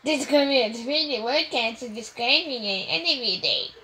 This community really word can't describe me any day.